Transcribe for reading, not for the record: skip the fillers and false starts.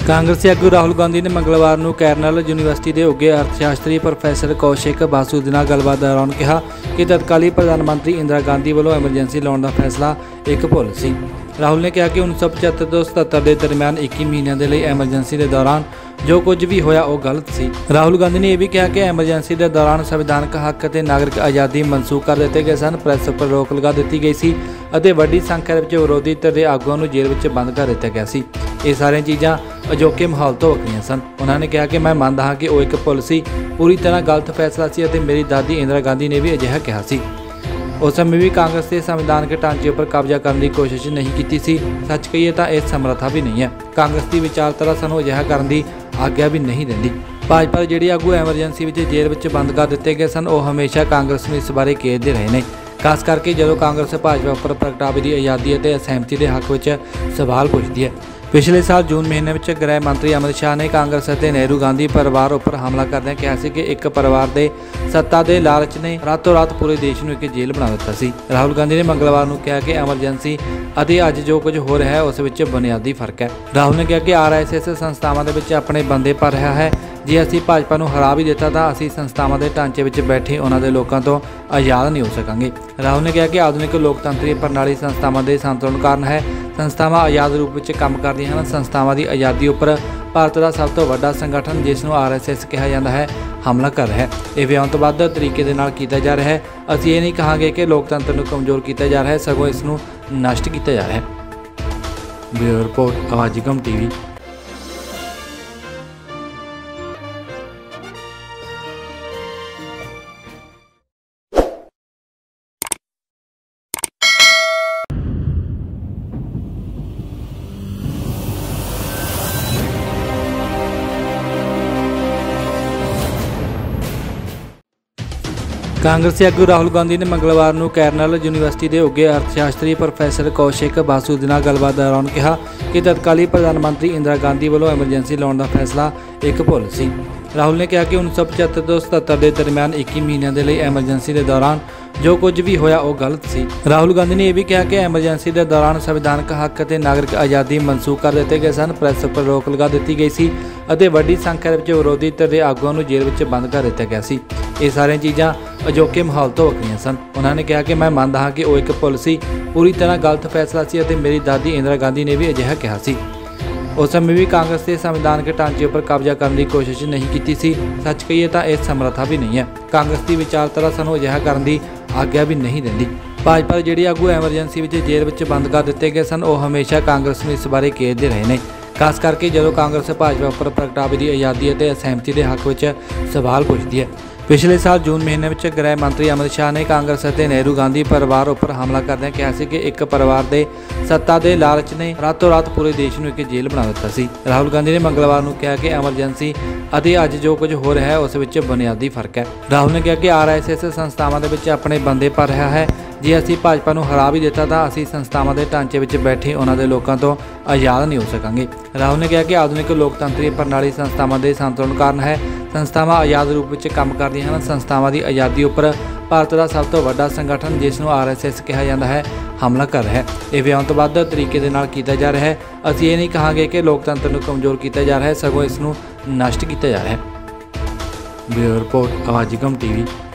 कांग्रेसी आगू राहुल गांधी ने मंगलवार को कैरनल यूनीवर्सिटी के उगे अर्थशास्त्री प्रोफैसर कौशिक बासु के नाल गलबात दौरान कहा कि तत्काली प्रधानमंत्री इंदिरा गांधी वालों एमरजेंसी लाने का फैसला एक भुल सी। राहुल ने कहा कि 1975 तो 77 के दरमियान 21 महीनों के लिए एमरजेंसी के दौरान जो कुछ भी होया वो गलत सी। राहुल गांधी ने यह भी कहा कि एमरजेंसी के दौरान संविधानक हक और नागरिक आज़ादी मनसूख कर दिए गए सन, प्रेस पर रोक लगा दी गई सी और वड्डी संख्या में विरोधी धिर के आगुओं को जेल में बंद कर दिया गया सी। ये सारिया चीज़ां अजोके माहौल तो वक्रियां सन। उन्होंने कहा कि मैं मानता हाँ कि वह एक भुल सी, पूरी तरह गलत फैसला सी और मेरी दादी इंदिरा गांधी ने भी अजिहा कहा सी। उस समय भी कांग्रेस के संविधान के ढांचे पर कब्जा करने की कोशिश नहीं की सी। सच कहिए तो इस समर्था भी नहीं है। कांग्रेस की विचारधारा सानू अजिहा करने की आग्ञा भी नहीं देती। भाजपा के ਜਿਹੜੇ आगू एमरजेंसी में जेल में बंद कर दिए गए सन वो हमेशा कांग्रेस में इस बारे घेरते रहे हैं, खास करके जो कांग्रेस भाजपा उपर प्रगटावे की आज़ादी और असहमति के हक में सवाल पूछती है। पिछले साल जून महीने में गृह मंत्री अमित शाह ने कांग्रेस और नेहरू गांधी परिवार उपर हमला करदे कहा कि एक परिवार के सत्ता के लालच ने रातों रात पूरे देश में एक जेल बना दिता सी। राहुल गांधी ने मंगलवार को कहा कि एमरजेंसी और अज जो कुछ हो रहा है उस बुनियादी फर्क है। राहुल ने कहा कि RSS संस्थावां दे विच अपने बंदे भर रहा है। जे असी भाजपा को हरा भी दिता तो असी संस्थावां के ढांचे में बैठे उन्होंने लोगों तो आज़ाद नहीं हो सकांगे। राहुल ने कहा कि आधुनिक लोकतंत्री प्रणाली संस्थावां के संतुलन कारण है। संस्थावां आज़ाद रूप में काम करदियां हन। संस्थावां की आज़ादी उपर भारत का सब तो वड्डा संगठन जिसनों RSS कहा जाता है हमला कर रहा है। यह व्यवंतबद्ध तरीके दे नाल कीता जा रहा है। असीं ये नहीं कहांगे कि लोकतंत्र को कमज़ोर किया जा रहा है, सगों इसनूं नष्ट किया जा रहा है। ब्यूरो रिपोर्ट आवाज़ निगम TV। कांग्रेसी आगू राहुल गांधी ने मंगलवार को कैरनल यूनीवर्सिटी के उगे अर्थशास्त्री प्रोफैसर कौशिक बासु के नाल गलबात दौरान कहा कि तत्काली प्रधानमंत्री इंदिरा गांधी वालों एमरजेंसी लाने का फैसला एक भुल सी। राहुल ने कहा कि 1975 तो 77 के दरमियान 21 महीनों के लिए एमरजेंसी के दौरान जो कुछ भी होया वो गलत सी। राहुल गांधी ने यह भी कहा कि एमरजेंसी के दौरान संविधानक हक और नागरिक आज़ादी मनसूख कर दिए गए सन, प्रेस पर रोक लगा दी गई सी और वड्डी संख्या में विरोधी धिर के आगुओं को जेल में बंद कर दिया गया सी। ये सारिया चीज़ां अजोके माहौल तो वक्रियां सन। उन्होंने कहा कि मैं मानता हाँ कि वह एक भुल सी, पूरी तरह गलत फैसला सी और मेरी दादी इंदिरा गांधी ने भी अजिहा कहा सी। उस समय भी कांग्रेस के संविधान के ढांचे पर कब्जा करने की कोशिश नहीं की सी। सच कहिए तो इस समर्था भी नहीं है। कांग्रेस की विचारधारा सानू अजिहा करने की आग्ञा भी नहीं देती। भाजपा के ਜਿਹੜੇ आगू एमरजेंसी में जेल में बंद कर दिए गए सन वो हमेशा कांग्रेस में इस बारे घेरते रहे हैं, खास करके जो कांग्रेस भाजपा उपर प्रगटावे की आज़ादी और असहमति के हक में सवाल पूछती है। पिछले साल जून महीने में गृह मंत्री अमित शाह ने कांग्रेस और नेहरू गांधी परिवार उपर हमला करदे कहा कि एक परिवार के सत्ता के लालच ने रातों रात पूरे देश में एक जेल बना दिता सी। राहुल गांधी ने मंगलवार को कहा कि एमरजेंसी और अज जो कुछ हो रहा है उस बुनियादी फर्क है। राहुल ने कहा कि RSS संस्थावां दे विच अपने बंदे भर रहा है। जे असी भाजपा को हरा भी दिता तो असी संस्थावां के ढांचे में बैठे उन्होंने लोगों तो आज़ाद नहीं हो सकांगे। राहुल ने कहा कि आधुनिक लोकतंत्री प्रणाली संस्थावां के संतुलन कारण है। संस्थावां आज़ाद रूप में काम करदियां हन। संस्थावां की आज़ादी उपर भारत का सब तो वड्डा संगठन जिसनों RSS कहा जाता है हमला कर रहा है। यह व्यवंतबद्ध तरीके दे नाल कीता जा रहा है। असीं ये नहीं कहांगे कि लोकतंत्र को कमज़ोर किया जा रहा है, सगों इसनूं नष्ट किया जा रहा है। ब्यूरो रिपोर्ट आवाज़ निगम TV।